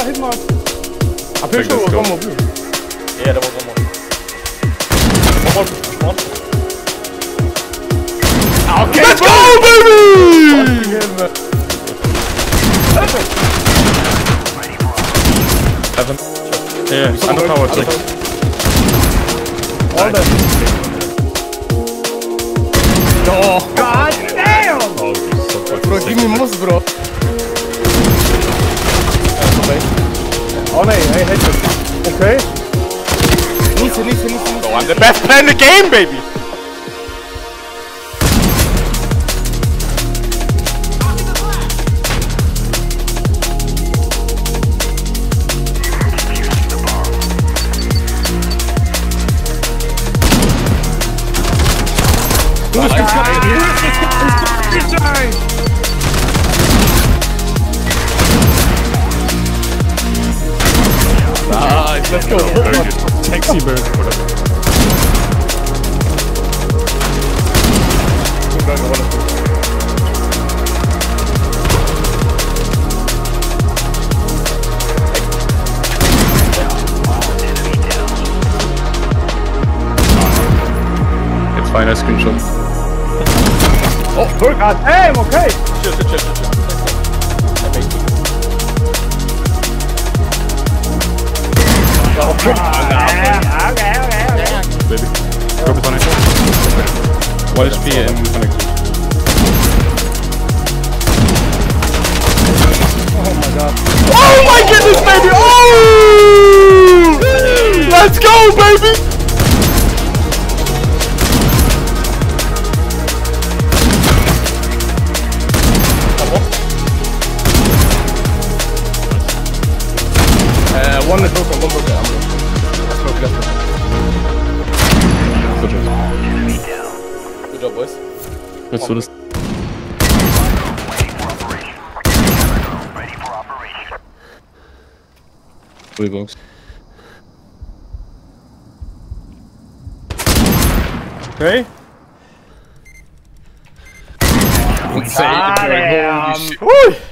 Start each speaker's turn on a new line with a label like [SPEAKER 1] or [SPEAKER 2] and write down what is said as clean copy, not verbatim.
[SPEAKER 1] hit mark. I'm pretty sure it was one more blue.
[SPEAKER 2] Yeah, there was one more. One more. Okay, let's go, baby!
[SPEAKER 3] Seven. Yeah, under tower 6.
[SPEAKER 1] All that. Oh, god damn!
[SPEAKER 3] Oh, so fucking
[SPEAKER 1] Bro, give me most, bro. Oh, no, hey, headshot. Okay. Listen.
[SPEAKER 2] So I'm the best player in the game, baby!
[SPEAKER 1] Nice, let's go.
[SPEAKER 3] Taxi bird. It's fine, I screenshot.
[SPEAKER 1] Oh, god damn, okay.
[SPEAKER 2] Chill.
[SPEAKER 1] Okay.
[SPEAKER 3] Baby. Drop it on it. 1 HP and connected.
[SPEAKER 1] Oh my god.
[SPEAKER 2] Oh my goodness, baby! Oh! Let's go, baby!
[SPEAKER 1] One is broken, one broken. Let's go.
[SPEAKER 2] Good job, boys.
[SPEAKER 3] Let's do this. Blue box.
[SPEAKER 1] Okay.
[SPEAKER 3] Insane.
[SPEAKER 1] Damn.
[SPEAKER 2] Woo!